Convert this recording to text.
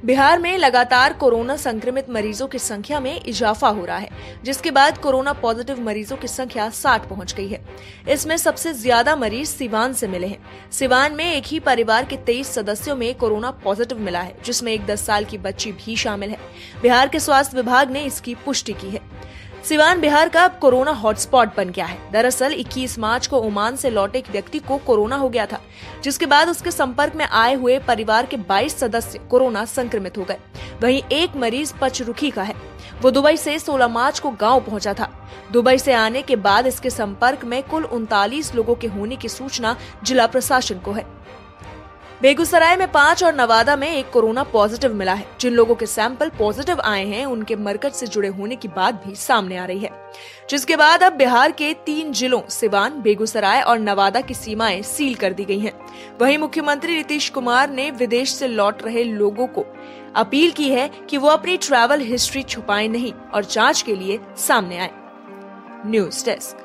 बिहार में लगातार कोरोना संक्रमित मरीजों की संख्या में इजाफा हो रहा है, जिसके बाद कोरोना पॉजिटिव मरीजों की संख्या 60 पहुंच गई है। इसमें सबसे ज्यादा मरीज सिवान से मिले हैं। सिवान में एक ही परिवार के 23 सदस्यों में कोरोना पॉजिटिव मिला है, जिसमें एक 10 साल की बच्ची भी शामिल है। बिहार के स्वास्थ्य विभाग ने इसकी पुष्टि की है। सिवान बिहार का अब कोरोना हॉटस्पॉट बन गया है। दरअसल 21 मार्च को ओमान से लौटे एक व्यक्ति को कोरोना हो गया था, जिसके बाद उसके संपर्क में आए हुए परिवार के 22 सदस्य कोरोना संक्रमित हो गए। वहीं एक मरीज पचरुखी का है। वो दुबई से 16 मार्च को गांव पहुंचा था। दुबई से आने के बाद इसके संपर्क में कुल 39 लोगों के होने की सूचना जिला प्रशासन को है। बेगूसराय में 5 और नवादा में एक कोरोना पॉजिटिव मिला है। जिन लोगों के सैंपल पॉजिटिव आए हैं, उनके मरकज से जुड़े होने की बात भी सामने आ रही है, जिसके बाद अब बिहार के 3 जिलों सिवान, बेगूसराय और नवादा की सीमाएं सील कर दी गई हैं। वहीं मुख्यमंत्री नीतीश कुमार ने विदेश से लौट रहे लोगों को अपील की है कि वो अपनी ट्रैवल हिस्ट्री छुपाएं नहीं और जांच के लिए सामने आए। News desk.